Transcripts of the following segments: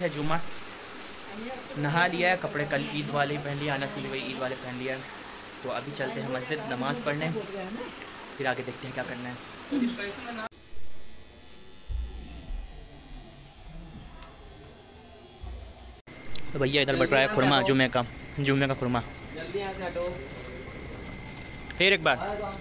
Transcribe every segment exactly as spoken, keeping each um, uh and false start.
है जुम्मा, नहा लिया है, कपड़े कल ईद वाले पहन लिया, आना के लिए वही ईद वाले पहन लिया है। तो अभी चलते हैं मस्जिद नमाज़ पढ़ने, फिर आगे देखते हैं क्या करना है। तो भैया इधर बट रहा है खुरमा, जुमे का जुमे का खुरमा। फिर एक बार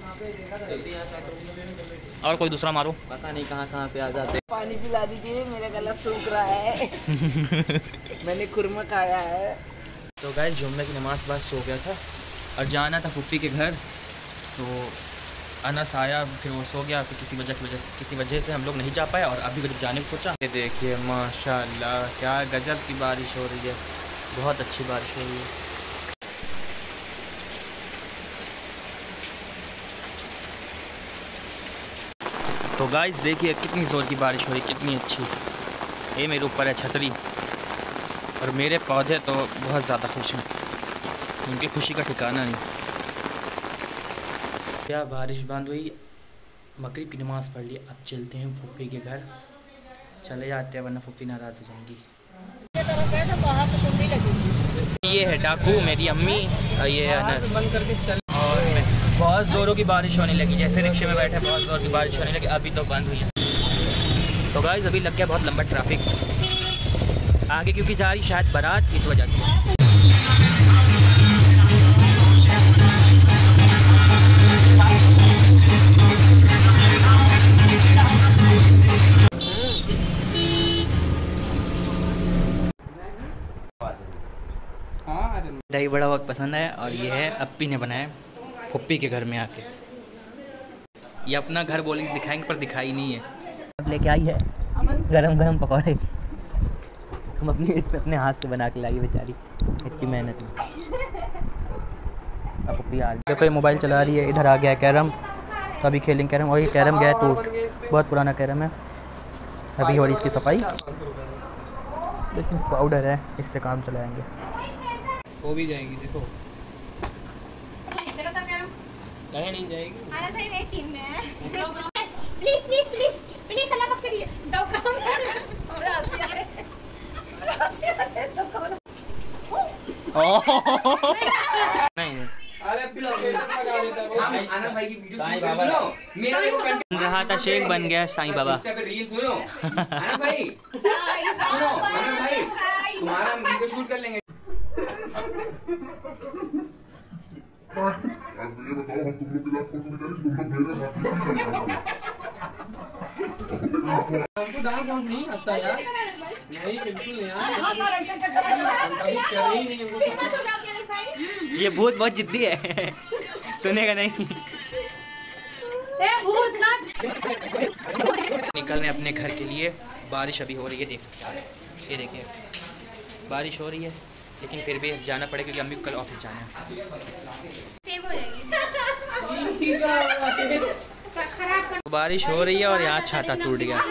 और कोई दूसरा मारो, पता नहीं कहाँ कहाँ से आ जाते। पानी पिला दीजिए, मेरा गला सूख रहा है। मैंने खुरमा खाया है। तो गाइस जुम्मे की नमाज बाद सो गया था और जाना था फुप्पी के घर, तो अनस आया, फिर वो सो गया, फिर किसी वजह की वजह किसी वजह से हम लोग नहीं जा पाए। और अभी जब जाने को सोचा, ये देखिए माशाल्लाह क्या गजब की बारिश हो रही है, बहुत अच्छी बारिश हो रही है। तो गाइस देखिए कितनी ज़ोर की बारिश हो रही, कितनी अच्छी। ये मेरे ऊपर है छतरी और मेरे पौधे तो बहुत ज़्यादा खुश हैं, उनकी खुशी का ठिकाना नहीं। क्या बारिश बंद हुई, मगरिब की नमाज़ पढ़ ली, अब चलते हैं फुप्पी के घर, चले जाते हैं वरना फुप्पी नाराज़ हो जाएंगी। ये है डाकू, मेरी अम्मी, ये है अनस, और मैं। बहुत ज़ोरों की बारिश होने लगी, जैसे रिक्शे में बैठे बहुत ज़ोर की बारिश होने लगी, अभी तो बंद हुई है। तो गाइस अभी लग गया बहुत लंबा ट्रैफिक आगे, क्योंकि जा रही शायद बारात, इस वजह से। दही बड़ा बहुत पसंद है और ये है अप्पी ने बनाया फुप्पी के घर में आके। ये अपना घर बोली दिखाएंगे पर दिखाई नहीं है। अब लेके आई है गरम गरम पकौड़े, हम अपनी अपने हाथ से बना के लाई बेचारी, इतनी मेहनत में। अब फुप्पी आ रही, देखो ये मोबाइल चला रही है, इधर आ गया कैरम, तो अभी खेलेंगे कैरम। और ये कैरम गया टूट, बहुत पुराना कैरम है। अभी हो रही इसकी सफाई, लेकिन पाउडर है, इससे काम चलाएंगे। वो भी जाएगी, देखो नहीं नहीं जाएगी। Please please please please Allah बख्श करिए, दो काम हमरा हंसी आ रहे नहीं अरे लगा देता वो आनंद भाई की वीडियो साईं बाबा मेरा देखो कंटेंट रहा था, शेख बन गया साईं बाबा। इंस्टा पे रील सुनो आनंद भाई, सुनो आनंद भाई, तुम्हारा हम वीडियो शूट कर लेंगे। अब ये बताओ, हम तुम लोग के साथ फोटो खिंचा रहे, तुम लोग मेरे साथ हमको डांस हम नहीं आता यार, नहीं बिल्कुल यार, कभी कर ही नहीं हमको। ये भूत बहुत जिद्दी है, सुनेगा नहीं। निकल रहे अपने घर के लिए, बारिश अभी हो रही है, देख सकते हैं, ये देखिए बारिश हो रही है, लेकिन फिर भी जाना पड़ेगा क्योंकि अम्मी को कल ऑफिस जाना है। तो बारिश हो रही है और यहाँ छाता टूट गया।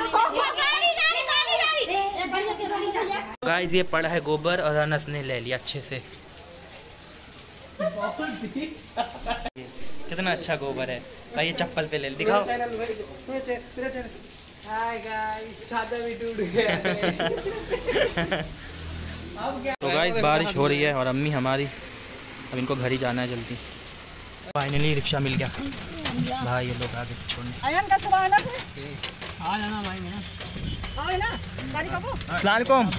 गाइस ये पड़ा है गोबर और अनस ने ले लिया अच्छे से। कितना अच्छा गोबर है भाई, ये चप्पल पे ले दिखाओ। हाय गाइस, छाता भी टूट गया। तो गाइस बारिश हो रही है और अम्मी हमारी, अब इनको घर ही जाना है जल्दी। फाइनली रिक्शा मिल गया भाई, ये लोग आगे छोड़ने। अस्सलामुअलैकुम।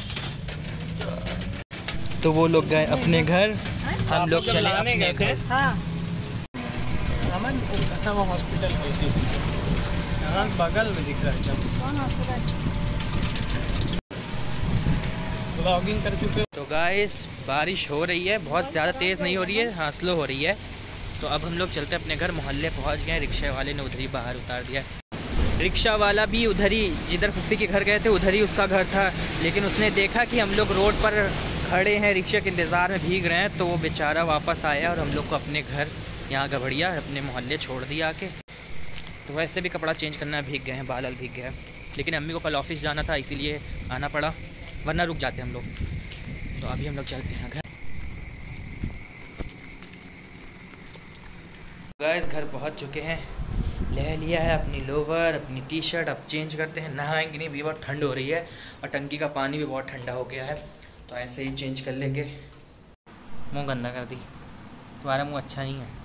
तो वो लोग गए अपने घर, हम लोग चले अपने घर। अच्छा वो हॉस्पिटल बगल में दिख रहा है, ब्लॉगिंग कर चुके। तो गाइस बारिश हो रही है, बहुत ज़्यादा तेज़ नहीं हो रही है, हाँ स्लो हो रही है। तो अब हम लोग चलते अपने घर, मोहल्ले पहुंच गए। रिक्शा वाले ने उधर ही बाहर उतार दिया। रिक्शा वाला भी उधर ही, जिधर फुप्पी के घर गए थे उधर ही उसका घर था, लेकिन उसने देखा कि हम लोग रोड पर खड़े हैं रिक्शा के इंतज़ार में भीग रहे हैं, तो वो बेचारा वापस आया और हम लोग को अपने घर यहाँ गभड़िया अपने मोहल्ले छोड़ दिया आके। तो वैसे भी कपड़ा चेंज करना, भीग गए हैं, बाल भीग गए, लेकिन अम्मी को कल ऑफिस जाना था इसीलिए आना पड़ा, वरना रुक जाते हम लोग। तो अभी हम लोग चलते हैं घर। गाइस घर पहुंच चुके हैं, ले लिया है अपनी लोवर, अपनी टी शर्ट। अब चेंज करते हैं, नहाएंगे नहीं भी, बहुत ठंड हो रही है और टंकी का पानी भी बहुत ठंडा हो गया है, तो ऐसे ही चेंज कर लेंगे। मुंह गंदा कर दी, तुम्हारा मुंह अच्छा नहीं है।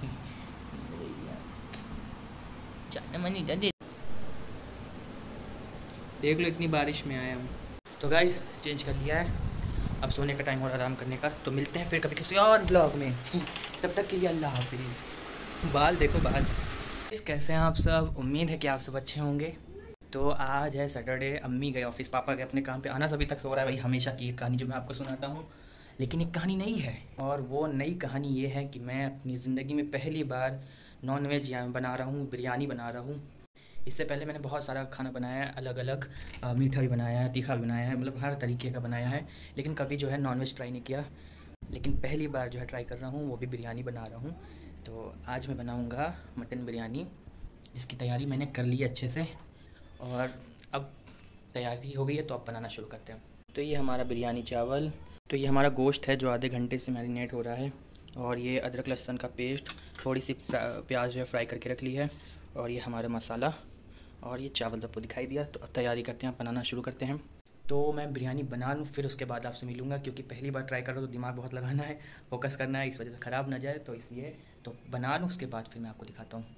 देख लो इतनी बारिश में आया हूँ। तो गाइस चेंज कर लिया है, अब सोने का टाइम हो रहा आराम करने का। तो मिलते हैं फिर कभी किसी और ब्लॉग में, तब तक के लिए अल्लाह हाफिज़। बाल देखो बाल। कैसे हैं आप सब? उम्मीद है कि आप सब अच्छे होंगे। तो आज है सैटरडे, अम्मी गए ऑफिस, पापा गए अपने काम पे, आना अभी तक सो रहा है। भाई हमेशा की एक कहानी जो मैं आपको सुनाता हूँ, लेकिन एक कहानी नई है, और वो नई कहानी ये है कि मैं अपनी ज़िंदगी में पहली बार नॉन वेज बना रहा हूँ, बिरयानी बना रहा हूँ। इससे पहले मैंने बहुत सारा खाना बनाया है, अलग अलग, आ, मीठा भी बनाया है, तीखा भी बनाया है, मतलब हर तरीके का बनाया है, लेकिन कभी जो है नॉन वेज ट्राई नहीं किया। लेकिन पहली बार जो है ट्राई कर रहा हूँ, वो भी बिरयानी बना रहा हूँ। तो आज मैं बनाऊँगा मटन बिरयानी, जिसकी तैयारी मैंने कर ली है अच्छे से, और अब तैयारी हो गई है तो अब बनाना शुरू करते हैं। तो ये हमारा बिरयानी चावल, तो ये हमारा गोश्त है जो आधे घंटे से मैरिनेट हो रहा है, और ये अदरक लहसुन का पेस्ट, थोड़ी सी प्याज जो है फ्राई करके रख ली है, और ये हमारा मसाला, और ये चावल तो आपको दिखाई दिया। तो अब तैयारी करते हैं, बनाना शुरू करते हैं। तो मैं बिरयानी बना लूँ फिर उसके बाद आपसे मिलूँगा, क्योंकि पहली बार ट्राई कर रहा हूँ तो दिमाग बहुत लगाना है, फोकस करना है, इस वजह से ख़राब ना जाए, तो इसलिए तो बना लूँ, उसके बाद फिर मैं आपको दिखाता हूँ।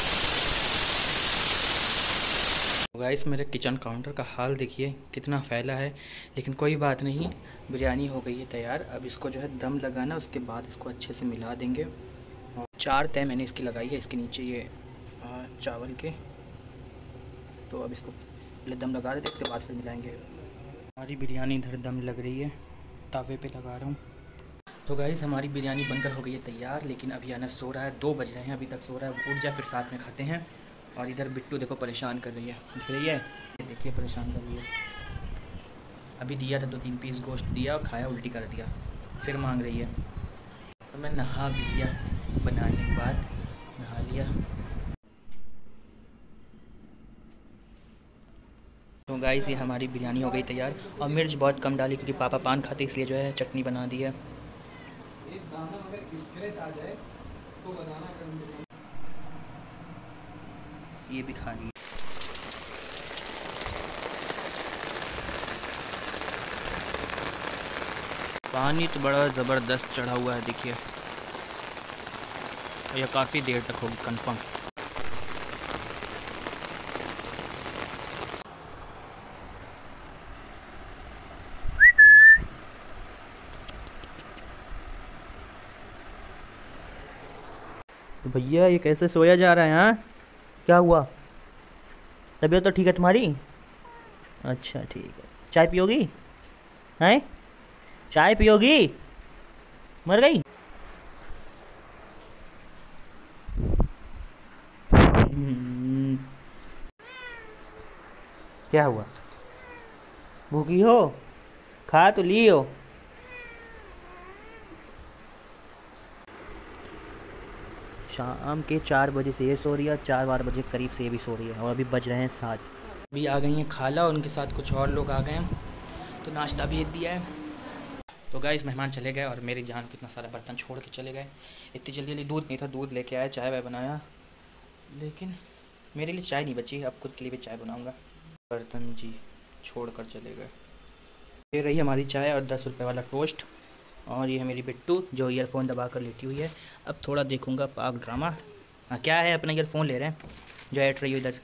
गाइस मेरे किचन काउंटर का हाल देखिए कितना फैला है, लेकिन कोई बात नहीं, बिरयानी हो गई है तैयार। अब इसको जो है दम लगाना, उसके बाद इसको अच्छे से मिला देंगे। और चार तय मैंने इसकी लगाई है, इसके नीचे ये चावल के। तो अब इसको पहले दम लगा देते, इसके बाद फिर मिलाएंगे। हमारी बिरयानी इधर दम लग रही है, तावे पे लगा रहा हूँ। तो गाइस हमारी बिरयानी बनकर हो गई है तैयार, लेकिन अभी अनस सो रहा है, दो बज रहे हैं, अभी तक सो रहा है। उठ जा फिर साथ में खाते हैं। और इधर बिट्टू देखो परेशान कर रही है, दिख रही है, ये देखिए परेशान कर रही है। अभी दिया था दो तीन पीस गोश्त दिया और खाया, उल्टी कर दिया, फिर मांग रही है। तो मैं नहा भी लिया, बनाने के बाद नहा लिया। तो गाइस ये हमारी बिरयानी हो गई तैयार, और मिर्च बहुत कम डाली क्योंकि पापा पान खाते, इसलिए जो है चटनी बना दी है। एक दाना अगर स्क्रैच आ जाए तो बनाना कर, ये भी खा ली। पानी तो बड़ा ज़बरदस्त चढ़ा हुआ है देखिए, यह काफ़ी देर तक होगी कंफर्म। तो भैया ये कैसे सोया जा रहा है? हाँ क्या हुआ? तबीयत तो ठीक है तुम्हारी? अच्छा ठीक है। चाय पियोगी? हैं? चाय पियोगी? मर गई? क्या हुआ? भूखी हो? खा तो ली हो। शाम के चार बजे से ये सो रही है, चार बारह बजे करीब से ये भी सो रही है, और अभी बज रहे हैं सात। अभी आ गई हैं खाला, उनके साथ कुछ और लोग आ गए हैं, तो नाश्ता भेज दिया है। तो गाइस मेहमान चले गए और मेरी जान कितना सारा बर्तन छोड़ के चले गए। इतनी जल्दी जल्दी दूध नहीं था, दूध लेके आया, चाय वाय बनाया, लेकिन मेरे लिए चाय नहीं बची, अब खुद के लिए भी चाय बनाऊँगा। बर्तन जी छोड़ कर चले गए। ये रही हमारी चाय और दस रुपये वाला टोस्ट, और ये है मेरी बिट्टू जो ईयरफोन दबा कर लेटी हुई है। अब थोड़ा देखूंगा पाक ड्रामा। हाँ क्या है, अपना ईयरफोन ले रहे हैं, जो ऐट रही हो इधर।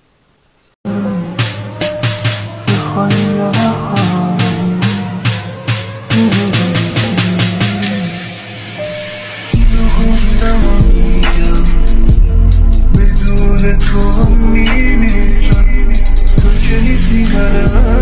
بدون تو میمیرم تو که نیستی منم